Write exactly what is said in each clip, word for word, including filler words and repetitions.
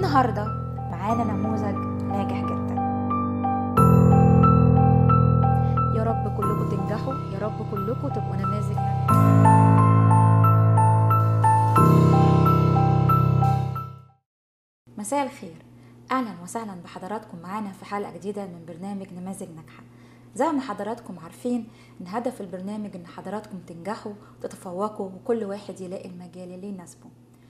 والنهارده معانا نموذج ناجح جدا. يا رب كلكم تنجحوا، يا رب كلكم تبقوا نماذج ناجحة. مساء الخير، اهلا وسهلا بحضراتكم معانا في حلقه جديده من برنامج نماذج ناجحه. زي ما حضراتكم عارفين ان هدف البرنامج ان حضراتكم تنجحوا وتتفوقوا وكل واحد يلاقي المجال اللي يناسبه.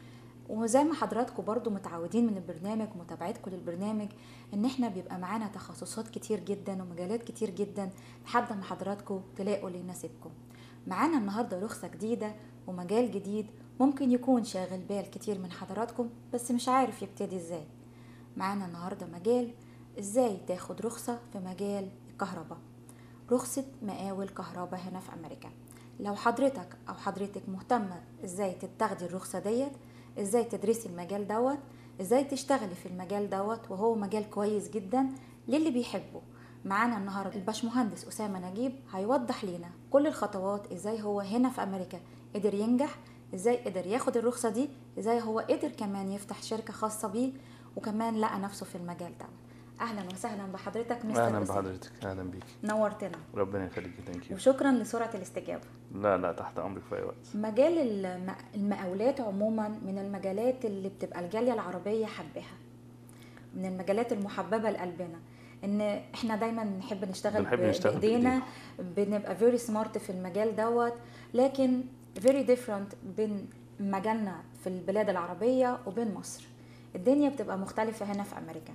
وزي ما حضراتكم برضو متعودين من البرنامج ومتابعتكم للبرنامج ان احنا بيبقى معانا تخصصات كتير جدا ومجالات كتير جدا لحد ما حضراتكم تلاقوا اللي يناسبكم. معانا النهارده رخصه جديده ومجال جديد ممكن يكون شاغل بال كتير من حضراتكم بس مش عارف يبتدي ازاي. معانا النهارده مجال ازاي تاخد رخصه في مجال الكهرباء، رخصه مقاول كهرباء هنا في امريكا. لو حضرتك او حضرتك مهتمه ازاي تتاخدي الرخصه ديت، ازاي تدرسي المجال دوت، ازاي تشتغلي في المجال دوت وهو مجال كويس جدا للي بيحبه، معانا النهارده الباشمهندس اسامه نجيب هيوضح لنا كل الخطوات ازاي هو هنا في امريكا قدر ينجح، ازاي قدر ياخد الرخصه دي، ازاي هو قدر كمان يفتح شركه خاصه بيه وكمان لقى نفسه في المجال دوت. اهلا وسهلا بحضرتك مستر اهلا أسامة. بحضرتك، اهلا بيك، نورتنا ربنا يخليكي. ثانك يو، وشكرا لسرعه الاستجابه. لا لا تحت امرك في اي وقت. مجال الم- المقاولات عموما من المجالات اللي بتبقى الجاليه العربيه حبها، من المجالات المحببه لقلبنا، ان احنا دايما نحب نشتغل بنحب ب- نشتغل بايدينا، بنبقى فيري سمارت في المجال دوت، لكن فيري ديفرنت بين مجالنا في البلاد العربيه وبين مصر. الدنيا بتبقى مختلفه هنا في امريكا،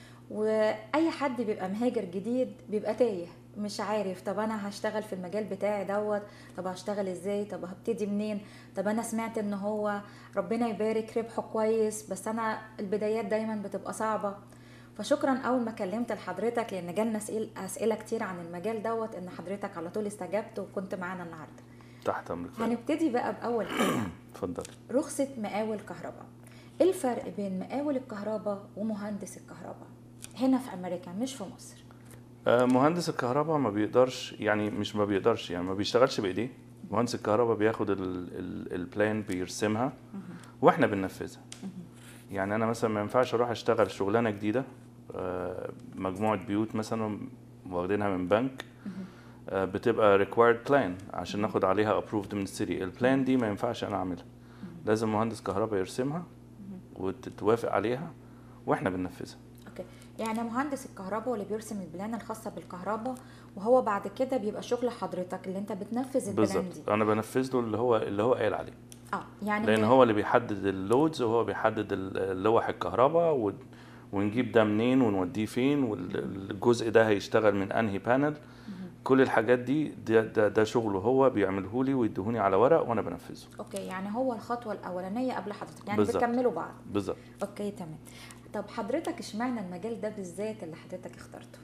واي حد بيبقى مهاجر جديد بيبقى تايه مش عارف طب انا هشتغل في المجال بتاعي دوت، طب هشتغل ازاي، طب هبتدي منين، طب انا سمعت ان هو ربنا يبارك ربحه كويس بس انا البدايات دايما بتبقى صعبة. فشكرا اول ما كلمت لحضرتك لان جالنا اسئله كتير عن المجال دوت ان حضرتك على طول استجبت وكنت معانا النهارده. تحت امرك. هنبتدي بقى باول حاجه. اتفضل. رخصه مقاول كهرباء، ايه الفرق بين مقاول الكهرباء ومهندس الكهرباء هنا في امريكا مش في مصر؟ آه مهندس الكهرباء ما بيقدرش، يعني مش ما بيقدرش يعني ما بيشتغلش بايديه. مهندس الكهرباء بياخد البلان بيرسمها واحنا بننفذها. يعني انا مثلا ما ينفعش اروح اشتغل شغلانه جديده، آه مجموعه بيوت مثلا واخدينها من بنك، آه بتبقى required plan عشان ناخد عليها approved من السيتي. البلان دي ما ينفعش انا اعملها، لازم مهندس كهرباء يرسمها وتتوافق عليها واحنا بننفذها. اوكي، يعني مهندس الكهرباء اللي بيرسم البلان الخاصه بالكهرباء وهو بعد كده بيبقى شغل حضرتك اللي انت بتنفذ البلان دي. بالظبط، انا بنفذ له اللي هو اللي هو قال عليه. اه يعني لان هو اللي بيحدد اللودز وهو بيحدد اللوح الكهرباء و... ونجيب ده منين ونوديه فين والجزء ده هيشتغل من انهي بانل. كل الحاجات دي ده, ده, ده شغله، هو بيعمله لي ويديهوني على ورق وانا بنفذه. اوكي، يعني هو الخطوه الاولانيه قبل حضرتك، يعني بالزبط. بتكملوا بعض. بالظبط. اوكي تمام. طب حضرتك اشمعنى المجال ده بالذات اللي حضرتك اخترته؟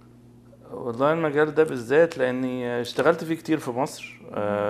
والله المجال ده بالذات لاني اشتغلت فيه كتير في مصر،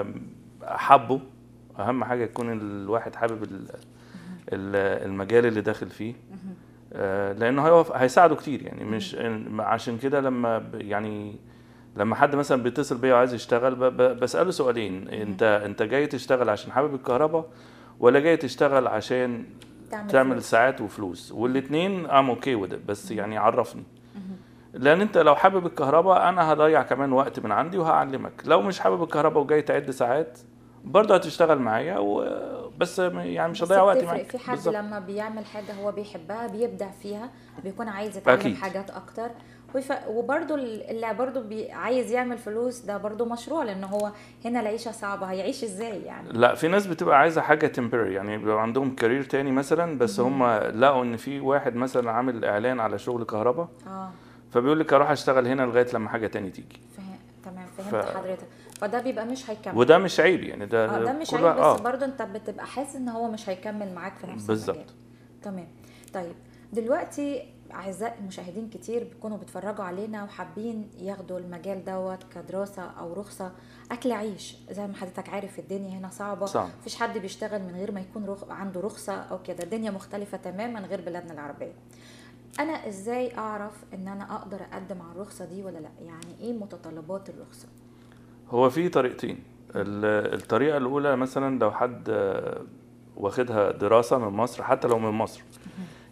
حبه. اهم حاجه يكون الواحد حابب المجال اللي داخل فيه، لانه هيساعده كتير. يعني مش عشان كده لما يعني لما حد مثلا بيتصل بيا وعايز يشتغل بساله سؤالين: انت انت جاي تشتغل عشان حابب الكهرباء ولا جاي تشتغل عشان تعمل, تعمل ساعات وفلوس؟ والاثنين ام اوكي وده، بس يعني عرفني. لان انت لو حابب الكهرباء انا هضيع كمان وقت من عندي وهعلمك. لو مش حابب الكهرباء وجاي تعد ساعات برضه هتشتغل معايا بس يعني مش هضيع وقت معاك. في حد بالزبط. لما بيعمل حاجه هو بيحبها بيبدع فيها، بيكون عايز يتعلم أكيد. حاجات اكتر، وبرضه اللي برضه عايز يعمل فلوس، ده برضه مشروع، لان هو هنا العيشه صعبه، هيعيش ازاي يعني؟ لا، في ناس بتبقى عايزه حاجه تمبرري، يعني بيبقى عندهم كارير تاني مثلا، بس هم لقوا ان في واحد مثلا عامل اعلان على شغل كهرباء، اه فبيقول لك اروح اشتغل هنا لغايه لما حاجه تاني تيجي. فهم. تمام، فهمت ف... حضرتك. فده بيبقى مش هيكمل، وده مش عيب يعني، ده اه ده مش عيب، بس آه. برضه انت بتبقى حاسس ان هو مش هيكمل معاك في نفس بالزبط. المجال. تمام. طيب دلوقتي اعزائي المشاهدين كتير بيكونوا بيتفرجوا علينا وحابين ياخدوا المجال دوت كدراسه او رخصه اكل عيش. زي ما حضرتك عارف الدنيا هنا صعبه، صعب. مفيش حد بيشتغل من غير ما يكون رخ... عنده رخصه او كده. الدنيا مختلفه تماما غير بلادنا العربيه. انا ازاي اعرف ان انا اقدر اقدم على الرخصه دي ولا لا؟ يعني ايه متطلبات الرخصه؟ هو في طريقتين. الطريقه الاولى مثلا لو حد واخدها دراسه من مصر، حتى لو من مصر،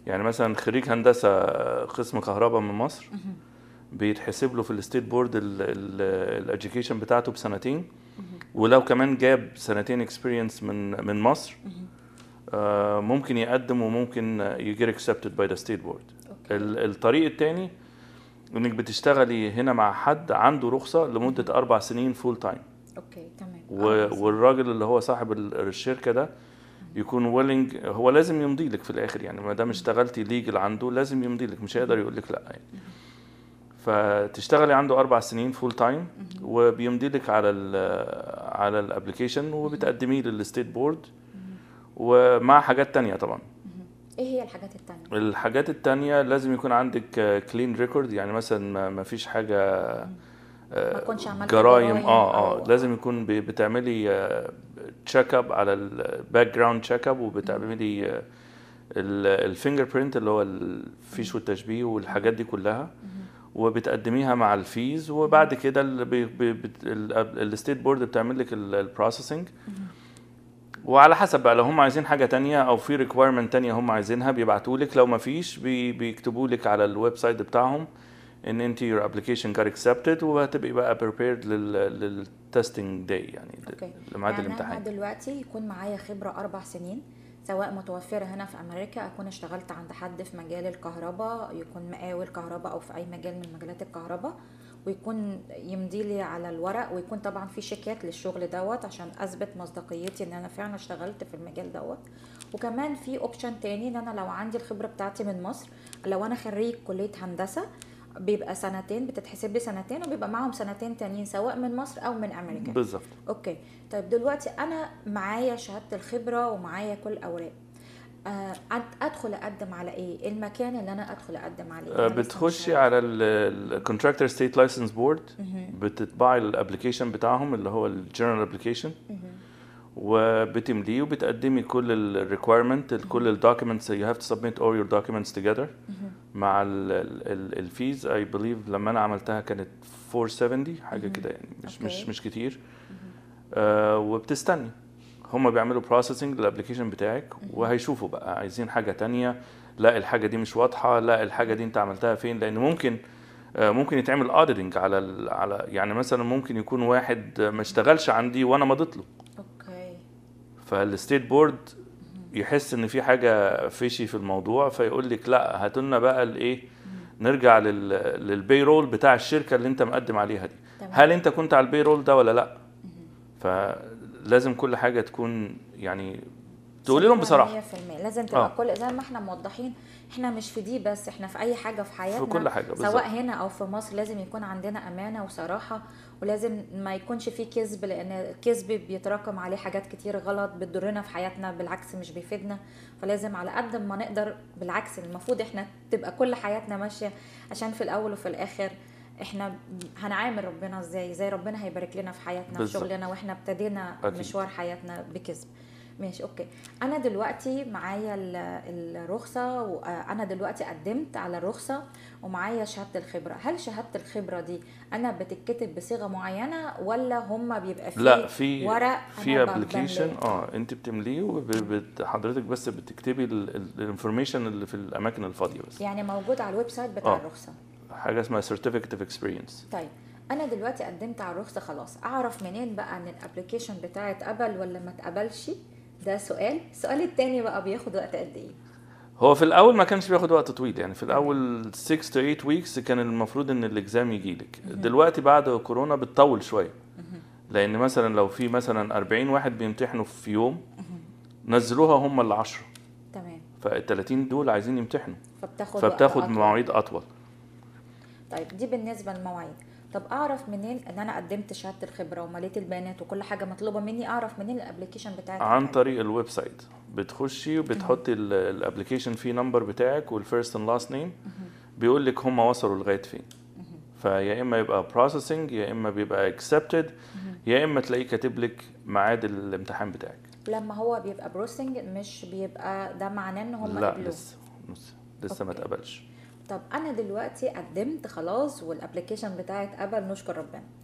يعني مثلا خريج هندسه قسم كهرباء من مصر بيتحسب له في الستيت بورد الاديوكيشن بتاعته بسنتين، ولو كمان جاب سنتين اكسبيرينس من من مصر آه ممكن يقدم وممكن يجير accepted by the state board. الطريق الثاني انك بتشتغلي هنا مع حد عنده رخصه لمده اربع سنين فول تايم. اوكي تمام. والراجل اللي هو صاحب الشركه ده يكون ويلنج، هو لازم يمضي لك في الاخر، يعني ما دام اشتغلتي ليجل عنده لازم يمضي لك، مش هيقدر يقول لك لا يعني. فتشتغلي عنده اربع سنين فول تايم وبيمضي لك على ال على الابلكيشن وبتقدميه للستيت بورد ومع حاجات تانية طبعا. ايه هي الحاجات التانية؟ الحاجات التانية لازم يكون عندك كلين ريكورد، يعني مثلا ما فيش حاجة ما كنتش عملت جرايم اه اه لازم يكون بتعملي تشيك اب على الباك جراوند تشيك اب، وبتعملي الفينجر برينت اللي هو الفيش والتشبيه والحاجات دي كلها، وبتقدميها مع الفيز، وبعد كده الستيت بورد بتعمل لك البروسيسنج. وعلى حسب بقى لو هم عايزين حاجه تانية او في ريكويرمنت تانية هم عايزينها بيبعتوا لك، لو ما فيش بي بيكتبوا لك على الويب سايت بتاعهم ان انت your application got accepted، وهتبقي بقى prepared للتستنج داي يعني لميعاد يعني الامتحان. انا دلوقتي يكون معايا خبره اربع سنين سواء متوفره هنا في امريكا، اكون اشتغلت عند حد في مجال الكهرباء، يكون مقاول كهرباء او في اي مجال من مجالات الكهرباء، ويكون يمضي لي على الورق، ويكون طبعا في شيكات للشغل دوت عشان اثبت مصداقيتي ان انا فعلا اشتغلت في المجال دوت. وكمان في اوبشن تاني ان انا لو عندي الخبره بتاعتي من مصر، لو انا خريج كليه هندسه بيبقى سنتين، بتتحسب لي سنتين وبيبقى معاهم سنتين تانيين سواء من مصر او من امريكا. بالظبط. اوكي طيب دلوقتي انا معايا شهاده الخبره ومعايا كل الاوراق، ادخل اقدم على ايه؟ المكان اللي انا ادخل اقدم عليه بتخشي على الكونتراكتور ستيت لايسنس بورد، بتطبعي الابلكيشن بتاعهم اللي هو الجنرال ابلكيشن، وبتمليه وبتقدمي كل الريكويرمنت، كل الدوكيومنتس. you have to submit all your documents together مع الفيز. اي بليف لما انا عملتها كانت أربعمية وسبعين حاجه كده يعني، مش مش مش كتير. آه وبتستني هم بيعملوا بروسيسنج للابلكيشن بتاعك، وهيشوفوا بقى عايزين حاجه تانية، لا الحاجه دي مش واضحه، لا الحاجه دي انت عملتها فين، لان ممكن آه ممكن يتعمل اوديتنج على على يعني مثلا ممكن يكون واحد ما اشتغلش عندي وانا مضيت له. اوكي. فالستيت بورد يحس ان في حاجه فيشي في الموضوع، فيقول لك لا هاتوا لنا بقى الايه، نرجع لل للبيرول بتاع الشركه اللي انت مقدم عليها دي، تمام. هل انت كنت على البيرول ده ولا لا؟ فلازم كل حاجه تكون يعني تقولي لهم بصراحه مية في المية لازم تبقى آه. كل زي ما احنا موضحين، احنا مش في دي بس، احنا في اي حاجه في حياتنا، في كل حاجه بالزبط. سواء هنا او في مصر لازم يكون عندنا امانه وصراحه، ولازم ما يكونش فيه كذب، لان الكذب بيتراكم عليه حاجات كتير غلط بتضرنا في حياتنا، بالعكس مش بيفيدنا. فلازم على قد ما نقدر بالعكس المفروض احنا تبقى كل حياتنا ماشيه، عشان في الاول وفي الاخر احنا هنعامل ربنا ازاي، زي ربنا هيبارك لنا في حياتنا في شغلنا، واحنا ابتدينا أكيد. مشوار حياتنا بكذب. ماشي اوكي. انا دلوقتي معايا الرخصه، وانا دلوقتي قدمت على الرخصه ومعايا شهاده الخبره. هل شهاده الخبره دي انا بتتكتب بصيغه معينه ولا هم بيبقى فيه لا في ورق في ابلكيشن اه انت بتمليه وحضرتك بس بتكتبي الانفورميشن اللي في الاماكن الفاضيه بس، يعني موجود على الويب سايت بتاع آه. الرخصه حاجه اسمها certificate of experience. طيب انا دلوقتي قدمت على الرخصه خلاص، اعرف منين بقى ان الابلكيشن بتاعي اتقبل ولا ما اتقبلش؟ ده سؤال. السؤال التاني بقى بياخد وقت قد ايه؟ هو في الاول ما كانش بياخد وقت طويل، يعني في الاول ستة to ثمانية ويكس كان المفروض ان الاكزام يجي لك. دلوقتي بعد كورونا بتطول شويه، لان مثلا لو في مثلا أربعين واحد بيمتحنوا في يوم نزلوها هم ال عشرة، تمام، فال ثلاثين دول عايزين يمتحنوا، فبتاخد فبتاخد مواعيد اطول. طيب دي بالنسبه للمواعيد. طب اعرف منين ان انا قدمت شهاده الخبره ومليت البيانات وكل حاجه مطلوبه مني؟ اعرف منين الابلكيشن بتاعك؟ عن طريق الويب سايت، بتخشي وبتحطي الابلكيشن في نمبر بتاعك والفيرست اند لاست نيم، بيقول لك هم وصلوا لغايه فين. فيا اما يبقى بروسيسنج، يا اما بيبقى اكسبتد، يا اما تلاقيه كاتب لك ميعاد الامتحان بتاعك. لما هو بيبقى بروسيسنج مش بيبقى ده معناه ان هم لا قبلوه؟ لسه لسه ما اتقبلش. طب انا دلوقتي قدمت خلاص والابلكيشن بتاعي اتقبل، نشكر ربنا،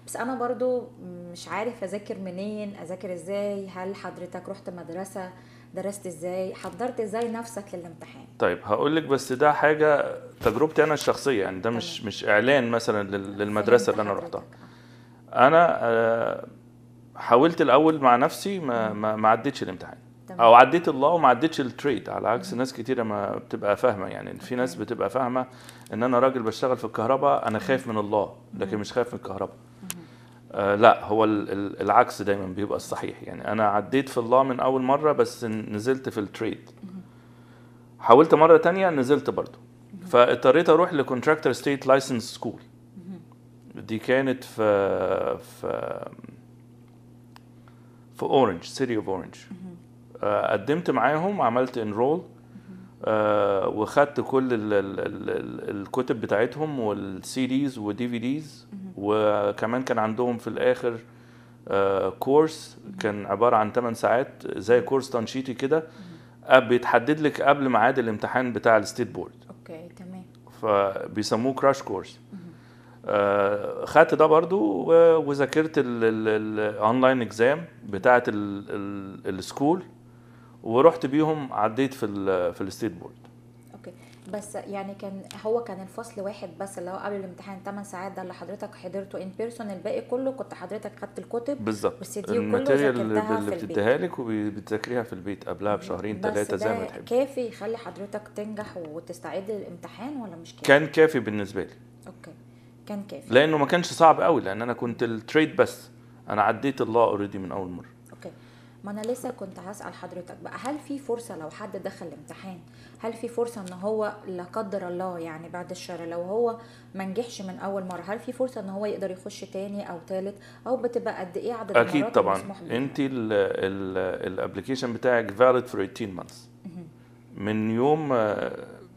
بس انا برضو مش عارف اذاكر منين، اذاكر ازاي؟ هل حضرتك رحت مدرسة، درست ازاي، حضرت ازاي نفسك للامتحان؟ طيب هقول لك، بس ده حاجه تجربتي انا الشخصيه، يعني ده مش تمام. مش اعلان مثلا لل- للمدرسه فهمت اللي انا حضرتك. رحتها. اه. انا آه، حاولت الاول مع نفسي، ما مهم. ما ما عدتش الامتحان، تمام. او عديت الله وما عدتش التريد، على عكس ناس كتيره ما بتبقى فاهمه. يعني في ناس اوكي. بتبقى فاهمه ان انا راجل بشتغل في الكهرباء انا مهم. خايف من الله، لكن مهم. مش خايف من الكهرباء. مهم. آه لا، هو ال- ال- العكس دايما بيبقى الصحيح. يعني انا عديت في الله من اول مره، بس نزلت في التريد. مهم. حاولت مره تانية نزلت برضو، مهم. فاضطريت اروح لكونتراكتور ستيت لايسنس سكول. مهم. دي كانت في في في اورنج، سيتي اوف اورنج. مهم. قدمت معاهم، عملت انرول، وخدت كل ال ال ال ال الكتب بتاعتهم والسي ديز ودي في ديز. مهم. وكمان كان عندهم في الاخر كورس كان عباره عن ثماني ساعات، زي كورس تنشيطي كده، مهم. بيتحدد لك قبل ميعاد الامتحان بتاع الستيت بورد، اوكي. تمام. فبيسموه كراش كورس. مهم. آه، خدت ده برضو و- وذاكرت الاونلاين اكزام بتاعه السكول، ورحت بيهم عديت في ال في الستيت بورد. اوكي. بس يعني كان هو كان الفصل واحد بس اللي هو قبل الامتحان ثماني ساعات ده اللي حضرتك حضرته ان بيرسون، الباقي كله كنت حضرتك خدت الكتب بالظبط، والسي دي وكله الماتيريال اللي ذاكرتها اللي في البيت؟ بتديها لك وبتذاكريها في البيت قبلها بشهرين بس ثلاثه زي ما ده تحب. كافي يخلي حضرتك تنجح وتستعد للامتحان ولا مش كافي؟ كان كافي بالنسبه لي، اوكي. كان كافي. لانه ما كانش صعب قوي، لان انا كنت التريد بس، انا عديت الله اوريدي من اول مره. اوكي. ما انا لسه كنت هسأل حضرتك بقى، هل في فرصة لو حد دخل الامتحان، هل في فرصة ان هو لا قدر الله يعني بعد الشر لو هو ما نجحش من اول مرة، هل في فرصة ان هو يقدر يخش تاني او تالت، او بتبقى قد ايه عدد اكيد المرات طبعا، المسموح بيها؟ انت الابلكيشن بتاعك valid for eighteen months مهم. من يوم آه،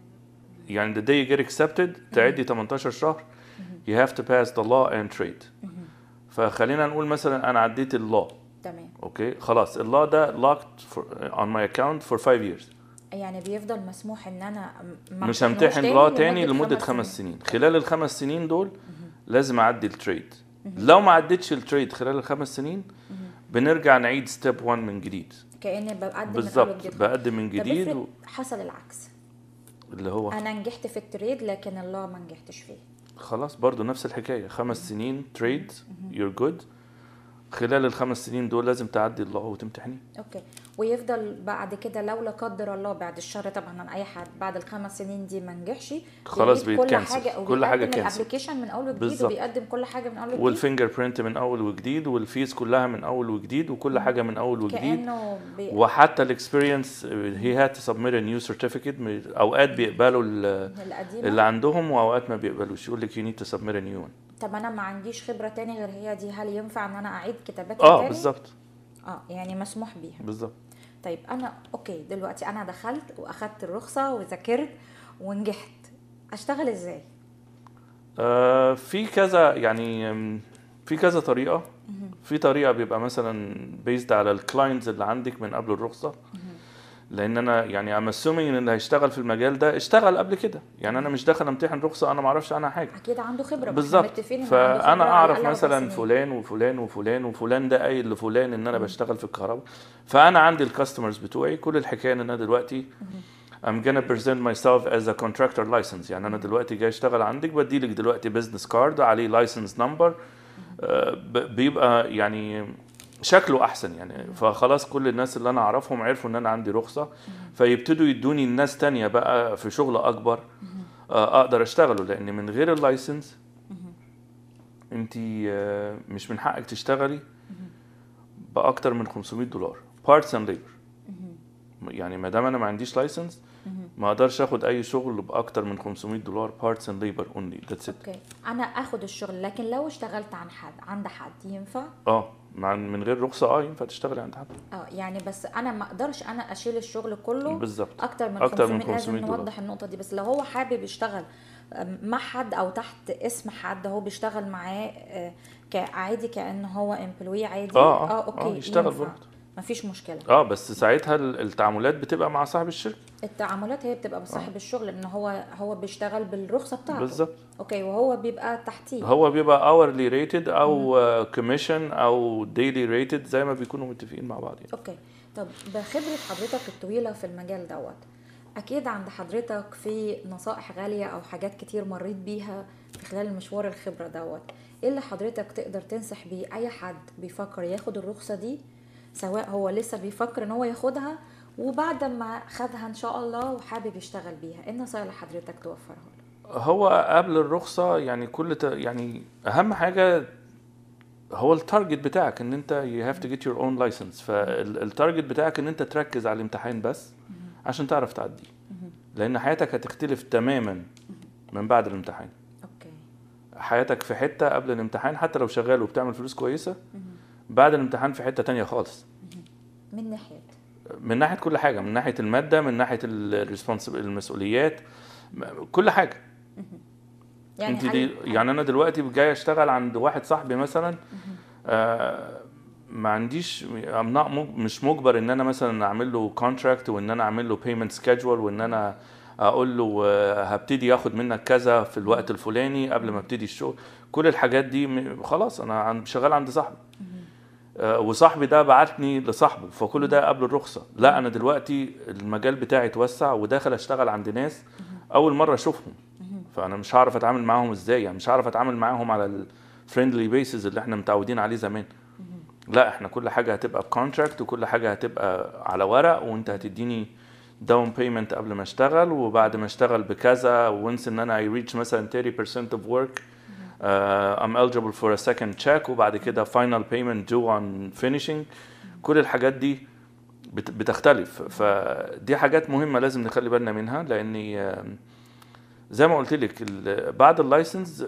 يعني the day you get accepted تعدي تمنتاشر شهر. مهم. you have to pass the law and trade. مهم. فخلينا نقول مثلا انا عديت اللو، تمام. اوكي خلاص اللو ده locked for, on my account for five years. يعني بيفضل مسموح ان انا ما مش امتحنوش همتحن لو تاني لمدة لمدة خمس خمس سنين. سنين. خلال الخمس سنين دول مهم. لازم اعدي التريد. مهم. لو ما عدتش التريد خلال الخمس سنين مهم. بنرجع نعيد ستيب واحد من جديد. كأني بقدم من اول بالظبط، وجديد. بقدم من طب جديد افرض و... حصل العكس، اللي هو انا نجحت في التريد لكن الله ما نجحتش فيه؟ خلاص برضو نفس الحكاية، خمس سنين تريد you're good. خلال الخمس سنين دول لازم تعدي الله وتمتحني. اوكي. ويفضل بعد كده لو لا قدر الله بعد الشر طبعا عن اي حد بعد الخمس سنين دي ما نجحش، خلاص بيعيد كل بيتكنسل، حاجه كل حاجة وبيقدم كانسل. الابلكيشن من اول وجديد بالظبط، وبيقدم كل حاجه من اول وجديد، والفينجر برينت من اول وجديد، والفيس كلها من اول وجديد، وكل حاجة من اول وجديد. كانه بي... وحتى الاكسبيرينس he had to submit a new certificate. اوقات بيقبلوا ال- القديمه. اللي عندهم، واوقات ما بيقبلوش، يقول لك you need to submit a new one. طب انا ما عنديش خبره تاني غير هي دي، هل ينفع ان انا اعيد كتاباتي اه تاني؟ بالظبط اه يعني مسموح بيها. بالظبط. طيب انا اوكي دلوقتي انا دخلت واخدت الرخصه وذاكرت ونجحت، اشتغل ازاي؟ آه في كذا يعني م، في كذا طريقة. في طريقة بيبقى مثلا based على الكلاينتس اللي عندك من قبل الرخصة، لان انا يعني I'm assuming ان اللي هيشتغل في المجال ده اشتغل قبل كده. يعني انا مش داخل امتحن رخصة انا ما اعرفش عنها حاجة. اكيد عنده خبره. بالظبط، فانا اعرف مثلا فلان وفلان وفلان وفلان ده قايل لفلان ان انا بشتغل في الكهرباء. فانا عندي الكاستمرز بتوعي. كل الحكايه ان انا دلوقتي I'm gonna present myself as a contractor license. يعني انا دلوقتي جاي اشتغل عندك، بديلك دلوقتي business card عليه license number، آه، ب- بيبقى يعني شكله احسن يعني. فخلاص كل الناس اللي انا اعرفهم عرفوا ان انا عندي رخصه، فيبتدوا يدوني الناس تانية بقى في شغل اكبر آه، اقدر اشتغله. لان من غير اللايسنس انت آه، مش من حقك تشتغلي باكتر من خمسمية دولار parts and labor. يعني ما دام انا ما عنديش لايسنس ما اقدرش اخد اي شغل باكتر من خمسمية دولار parts and labor only. that's it. اوكي. انا اخد الشغل لكن لو اشتغلت عن حد عند حد ينفع؟ اه مع من غير رخصه اه ينفع تشتغلي عند حد. اه يعني بس انا ما اقدرش انا اشيل الشغل كله بالظبط، اكتر من أكتر من خمسمية. لازم خمسمية دولار. نوضح النقطه دي. بس لو هو حابب يشتغل مع حد او تحت اسم حد هو بيشتغل معاه آه، كعادي كانه هو امبلوي عادي، اه اه, اه اوكي آه يشتغل ينفع. برضه. مفيش مشكله. اه بس ساعتها ال- التعاملات بتبقى مع صاحب الشركه. التعاملات هي بتبقى بصاحب الشغل، لان هو هو بيشتغل بالرخصه بتاعته. بالظبط. اوكي، وهو بيبقى تحتيه. هو بيبقى hourly rated او كوميشن او daily rated زي ما بيكونوا متفقين مع بعض يعني. اوكي. طب بخبره حضرتك الطويله في المجال دوت، اكيد عند حضرتك في نصائح غاليه او حاجات كتير مريت بيها في خلال مشوار الخبره دوت، ايه اللي حضرتك تقدر تنصح بيه اي حد بيفكر ياخد الرخصه دي، سواء هو لسه بيفكر ان هو ياخدها وبعد ما خدها ان شاء الله وحابب يشتغل بيها، ايه النصائح اللي حضرتك توفرها له؟ هو قبل الرخصة يعني كل ت... يعني أهم حاجة هو التارجت بتاعك ان انت you have to get your own license. فالتارجت بتاعك ان انت تركز على الامتحان بس عشان تعرف تعدي، لان حياتك هتختلف تماما من بعد الامتحان. اوكي. حياتك في حتة قبل الامتحان حتى لو شغال وبتعمل فلوس كويسة، بعد الامتحان في حتة تانية خالص. من ناحية من ناحية كل حاجة، من ناحية المادة، من ناحية المسؤوليات، كل حاجة. يعني انت دي يعني انا دلوقتي جاي اشتغل عند واحد صاحبي مثلا، آه ما عنديش مش مجبر ان انا مثلا اعمل له كونتراكت وان انا اعمل له بيمنت سكيدجول وان انا اقول له هبتدي ياخد منك كذا في الوقت الفلاني قبل ما ابتدي الشغل. كل الحاجات دي خلاص انا شغال عند صاحبي، آه وصاحبي ده بعتني لصاحبه، فكل ده قبل الرخصة. لا انا دلوقتي المجال بتاعي اتوسع وداخل اشتغل عند ناس اول مرة اشوفهم، فانا مش هعرف اتعامل معاهم ازاي، يعني مش هعرف اتعامل معاهم على الفريندلي بيسز اللي احنا متعودين عليه زمان. لا احنا كل حاجه هتبقى بكونتراكت وكل حاجه هتبقى على ورق، وانت هتديني داون بيمنت قبل ما اشتغل، وبعد ما اشتغل بكذا وانس ان انا I reach مثلا thirty percent of work uh, I'm eligible for a second check، وبعد كده final payment due on finishing. كل الحاجات دي بتختلف، فدي حاجات مهمه لازم نخلي بالنا منها، لاني زي ما قلت لك بعد اللايسنس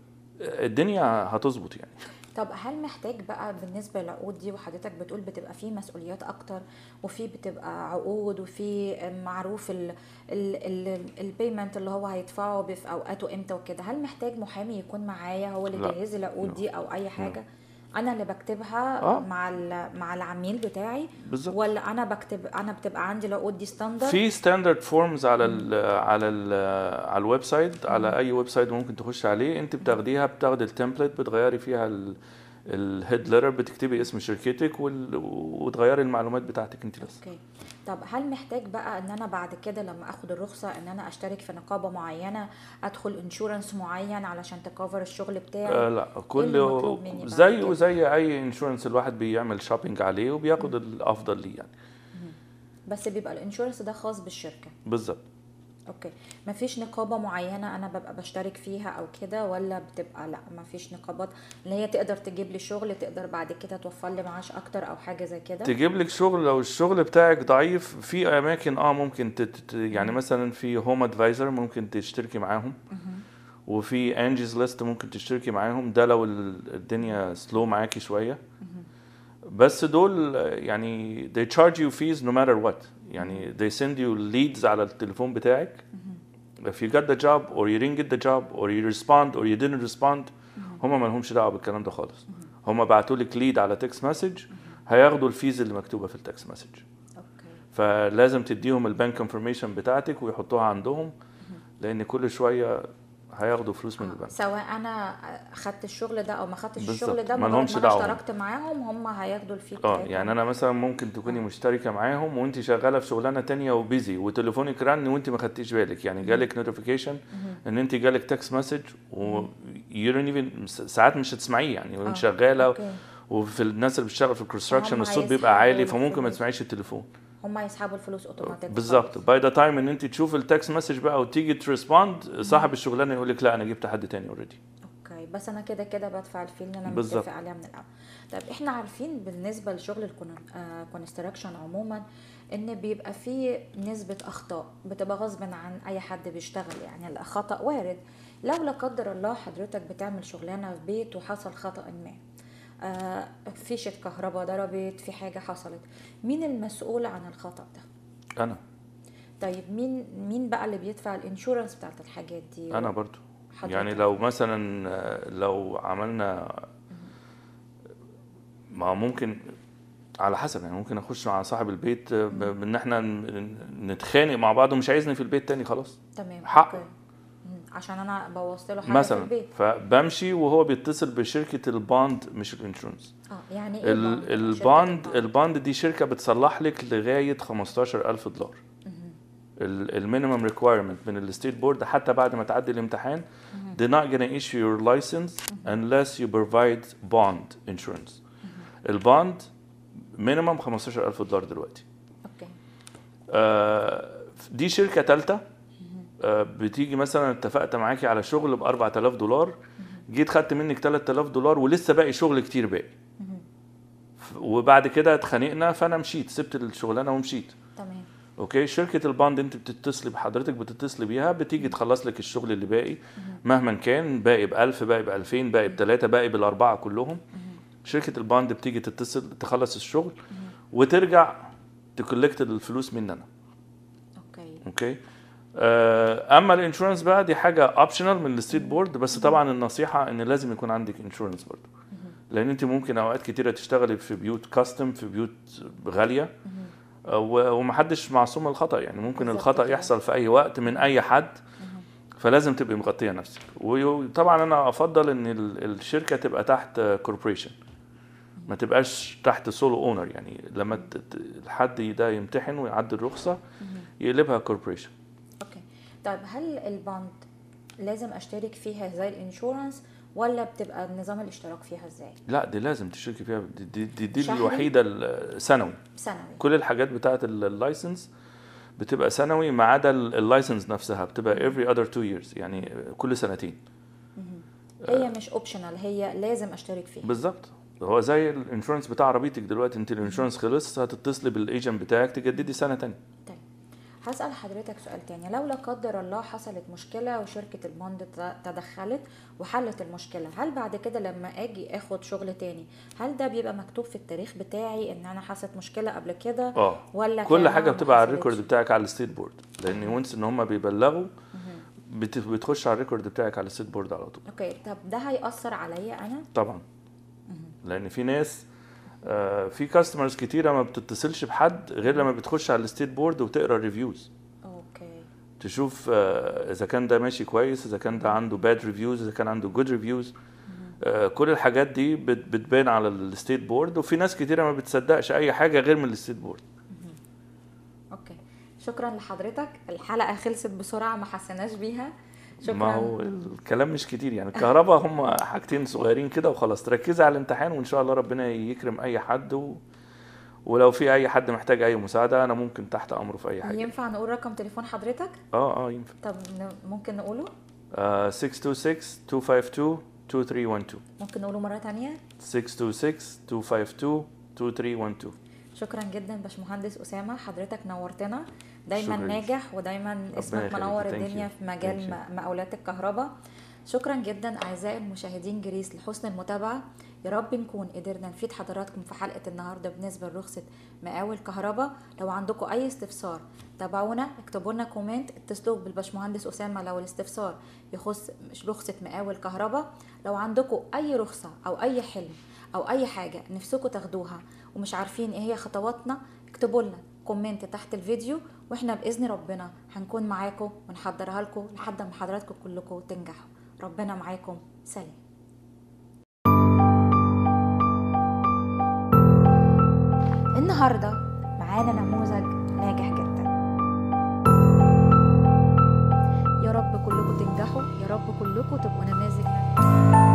الدنيا هتظبط يعني. طب هل محتاج بقى بالنسبة للعقود دي، وحضرتك بتقول بتبقى فيه مسؤوليات أكتر وفي بتبقى عقود وفي معروف البيمنت اللي هو هيدفعه في أوقاته إمتى وكده، هل محتاج محامي يكون معايا هو اللي يجهز العقود دي أو أي حاجة؟ انا اللي بكتبها آه. مع مع العميل بتاعي بالزبط. ولا انا بكتب انا بتبقى عندي العقود دي ستاندرد؟ في ستاندرد فورمز على ال على ال على الويب سايت، على اي ويب سايت ممكن تخش عليه، انت بتاخديها بتاخدي التمبلت بتغيري فيها الهيد ليتر، بتكتبي اسم شركتك وتغيري المعلومات بتاعتك انت بس. اوكي. طب هل محتاج بقى ان انا بعد كده لما اخد الرخصه ان انا اشترك في نقابه معينه، ادخل انشورنس معين علشان تكفر الشغل بتاعي؟ آه لا كله زي وزي اي انشورنس الواحد بيعمل شوبينج عليه وبياخد الافضل ليه يعني. بس بيبقى الانشورنس ده خاص بالشركه بالظبط. اوكي. مفيش نقابه معينه انا ببقى بشترك فيها او كده، ولا بتبقى لا مفيش نقابات اللي هي تقدر تجيب لي شغل، تقدر بعد كده توفر لي معاش اكتر او حاجه زي كده؟ تجيب لك شغل لو الشغل بتاعك ضعيف، في اماكن اه ممكن تت يعني مثلا في هوم ادفايزر ممكن تشتركي معاهم، وفي انجيز ليست ممكن تشتركي معاهم، ده لو الدنيا سلو معاكي شويه. بس دول يعني they charge you fees no matter what، يعني they send you leads على التليفون بتاعك. if you got the job or you didn't get the job or you respond or you didn't respond، هما ما لهمش دعوه بالكلام ده خالص. هما بعتوا لك ليد على تكست مسج، هياخدوا الفيز اللي مكتوبه في التكست مسج. فلازم تديهم البنك انفورميشن بتاعتك ويحطوها عندهم، لان كل شويه هياخدوا فلوس من البنك. سواء انا خدت الشغل ده او ما خدتش الشغل ده، ما لهمش دعوه، انا اشتركت معاهم هم هياخدوا الفي بتاعتهم. اه يعني انا مثلا ممكن تكوني آه. مشتركه معاهم وانت شغاله في شغلانه تانية وبيزي وتليفونك رن وانت ما خدتيش بالك، يعني جالك نوتيفيكيشن ان انت جالك تكست مسج و ساعات مش هتسمعيه يعني وانت آه. شغاله أوكي. وفي الناس اللي بتشتغل في الكونستراكشن الصوت بيبقى عالي فممكن ما تسمعيش التليفون، هم يسحبوا الفلوس اوتوماتيك بالظبط. باي ذا تايم ان انت تشوف التكست مسج بقى وتيجي تريسبوند، صاحب الشغلانه يقول لك لا انا جبت حد تاني اوريدي. اوكي، بس انا كده كده بدفع الفي اللي انا متفق عليها من الاول. طيب احنا عارفين بالنسبه لشغل الكونستراكشن عموما ان بيبقى فيه نسبه اخطاء بتبقى غصب عن اي حد بيشتغل، يعني الخطا وارد. لو لا قدر الله حضرتك بتعمل شغلانه في بيت وحصل خطا ما، آه فيشه كهرباء ضربت، في حاجه حصلت، مين المسؤول عن الخطا ده؟ انا. طيب مين مين بقى اللي بيدفع الانشورنس بتاعت الحاجات دي؟ انا برضو حضرتك. يعني لو مثلا لو عملنا ما ممكن على حسب، يعني ممكن اخش مع صاحب البيت ب- بان احنا ن- نتخانق مع بعض ومش عايزني في البيت تاني خلاص تمام حقه. اوكي. مم. عشان انا بوظت له حاجه في مثلا البيت. فبمشي وهو بيتصل بشركه الباند مش الانشورنس. اه يعني ايه ال- الباند؟ الباند الباند دي شركه بتصلح لك لغايه خمستاشر ألف دولار. المينيمم ريكويرمنت من الستيت بورد حتى بعد ما تعدي الامتحان they're not gonna issue your license unless you provide bond insurance. الباند مينيمم خمستاشر ألف دولار دلوقتي. اوكي. آه دي شركه ثالثه آه بتيجي مثلا اتفقت معاكي على شغل ب أربعة آلاف دولار، جيت خدت منك ثلاثة آلاف دولار ولسه باقي شغل كتير باقي، وبعد كده اتخانقنا فانا مشيت سبت الشغلانه ومشيت. تمام. اوكي. شركه الباند انت بتتصلي بحضرتك بتتصلي بيها بتيجي تخلص لك الشغل اللي باقي مهما كان، باقي ب ألف باقي ب ألفين باقي بثلاثة باقي بالاربعه كلهم. شركه الباند بتيجي تتصل تخلص الشغل وترجع تكولكت الفلوس مننا. اوكي. اوكي. آه، اما الانشورنس بقى دي حاجه اوبشنال من الستيت بورد، بس طبعا النصيحه ان لازم يكون عندك انشورنس برضه، لان انت ممكن اوقات كتيره تشتغلي في بيوت كاستم في بيوت غاليه و- ومحدش معصوم من الخطا، يعني ممكن بالظبط الخطا كده. يحصل في اي وقت من اي حد، فلازم تبقي مغطيه نفسك. وطبعا انا افضل ان ال- الشركه تبقى تحت كوربوريشن، ما تبقاش تحت سولو اونر، يعني لما ت- ت- الحد ده يمتحن ويعدي الرخصه يقلبها كوربوريشن. اوكي. طيب هل الباند لازم اشترك فيها زي الانشورنس ولا بتبقى نظام الاشتراك فيها ازاي؟ لا دي لازم تشتركي فيها، دي دي, دي, دي شهري؟ الوحيده السنوي. سنوي. كل الحاجات بتاعه اللايسنس بتبقى سنوي ما عدا اللايسنس نفسها بتبقى every other two years، يعني كل سنتين. هي مش اوبشنال، هي لازم اشترك فيها. بالظبط. هو زي الانشورنس بتاع عربيتك دلوقتي، انت الانشورنس خلص هتتصلي بالايجنت بتاعك تجددي سنه تانية. طيب هسأل حضرتك سؤال تاني، لو لا قدر الله حصلت مشكلة وشركة البوند ت- تدخلت وحلت المشكلة، هل بعد كده لما اجي اخد شغل تاني هل ده بيبقى مكتوب في التاريخ بتاعي ان انا حصلت مشكلة قبل كده؟ اه ولا كل كأنها حاجه ما بتبقى على حصلتش؟ الريكورد بتاعك على الستيت بورد، لان وانس ان هم بيبلغوا بت- بتخش على الريكورد بتاعك على الستيت بورد على طول. اوكي. طب ده هيأثر عليا انا؟ طبعا، لان في ناس آه، في كاستمرز كتيره ما بتتصلش بحد غير لما بتخش على الستيت بورد وتقرا الريفيوز، اوكي. تشوف آه، اذا كان ده ماشي كويس، اذا كان ده عنده باد ريفيوز، اذا كان عنده جود ريفيوز. كل الحاجات دي بت- بتبان على الستيت بورد، وفي ناس كتيره ما بتصدقش اي حاجه غير من الستيت بورد. اوكي. شكرا لحضرتك، الحلقة خلصت بسرعة ما حسناش بيها. شكرا. ما هو الكلام مش كتير، يعني الكهرباء هم حاجتين صغيرين كده وخلاص. تركزي على الامتحان وان شاء الله ربنا يكرم اي حد، و... ولو في اي حد محتاج اي مساعده انا ممكن تحت امره في اي حاجه. ينفع نقول رقم تليفون حضرتك؟ اه اه ينفع. طب ن- ممكن نقوله؟ آه ستة اتنين ستة اتنين خمسة اتنين اتنين تلاتة واحد اتنين ممكن نقوله مرة تانية؟ ستة اتنين ستة اتنين خمسة اتنين اتنين تلاتة واحد اتنين. شكرا جدا باشمهندس أسامة، حضرتك نورتنا، دايما شكراً. ناجح ودايما اسمك يخليك. منور Thank الدنيا you. في مجال Thank م- مقاولات الكهرباء. شكرا جدا أعزائي المشاهدين جريس لحسن المتابعة. يا رب نكون قدرنا نفيد حضراتكم في حلقة النهاردة بالنسبة لرخصة مقاول كهرباء. لو عندكم أي استفسار تابعونا، اكتبوا لنا كومنت، اتصلوا بالباشمهندس أسامة لو الاستفسار يخص مش رخصة مقاول كهرباء. لو عندكم أي رخصة أو أي حلم أو أي حاجة نفسكم تاخدوها ومش عارفين إيه هي خطواتنا، اكتبوا لنا كومنت تحت الفيديو، واحنا بإذن ربنا هنكون معاكم ونحضرها لكم لحد ما حضراتكم كلكم تنجحوا. ربنا معاكم. سلام. النهاردة معانا نموذج ناجح جدا. يا رب كلكم تنجحوا، يا رب كلكم تبقوا نماذج ناجحة.